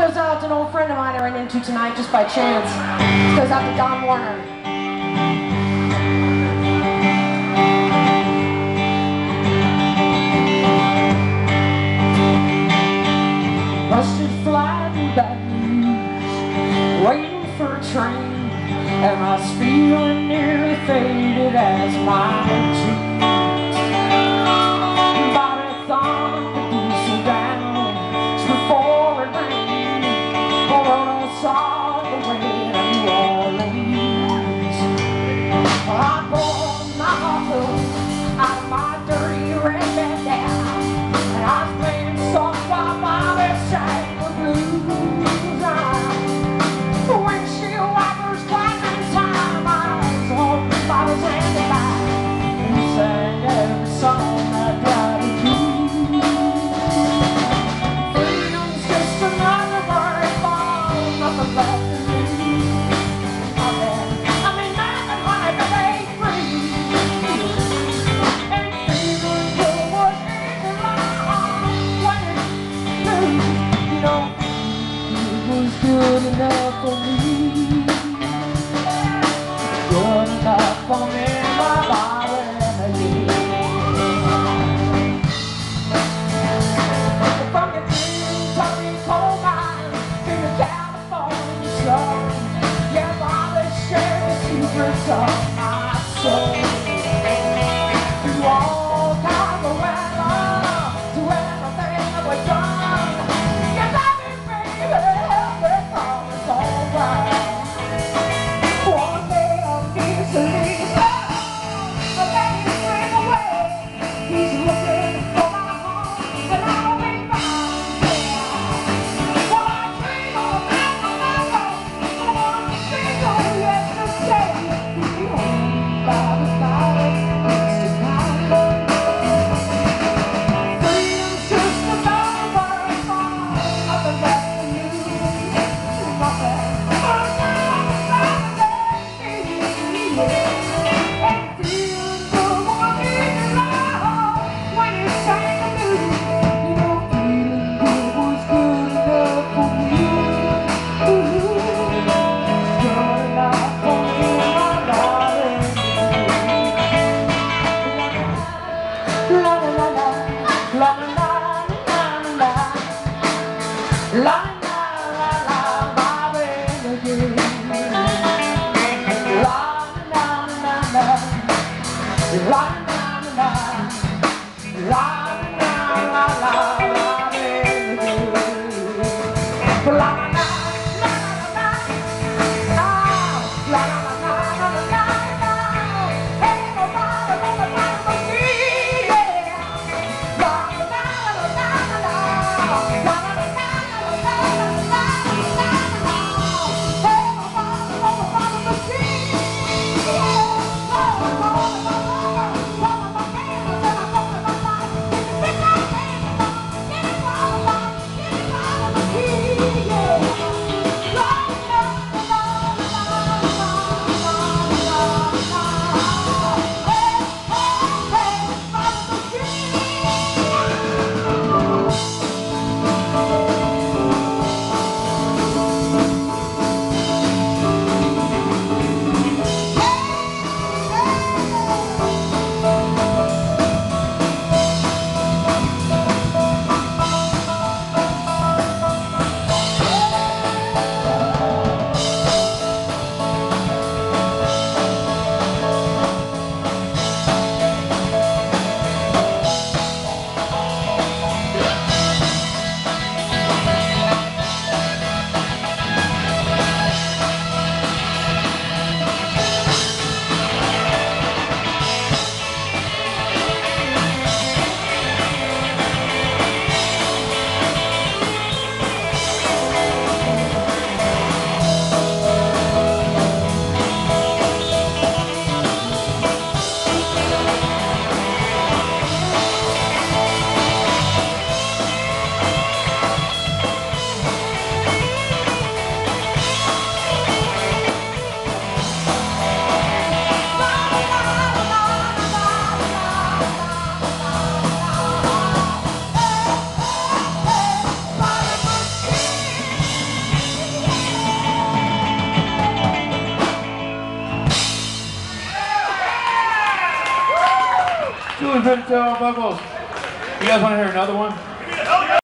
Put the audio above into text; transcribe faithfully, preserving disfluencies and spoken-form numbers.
goes out to an old friend of mine I ran into tonight just by chance. This goes out to Don Warner. Busted flight and bad news, waiting for a train, and I was feeling nearly faded as my dreams. Bobby thought the diesel down before it rained, rode us all the way to New Orleans. I pulled my auto out of my dirty red bandana, and I was playing songs while Bobby sang the blues. Windshield wipers clapping time, I was on Bobby's hand back, and he sang every song that Bobby knew. Freedom's just another word for nothing left to lose. I mean, nothing honey, but they free. And feeling good was in the line when it knew, you know, it was good enough for me. Good enough for me, my Bobby. From the Kentucky coal mine to the California sun, yeah, Bobby shared the secrets of my soul. Through all kinds of weather, to everything that we've done, yeah, Bobby, baby, help me come, it's alright. One day I'm easily slow, but then he's straight away. He's looking for my home, and I'll be found there. Well, I dream of a man on my road, but one single yesterday. Be home by the night, it's Chicago. Freedom's just another word for nothing left to lose. Nothing. Julie Vitatoe on vocals. You guys want to hear another one?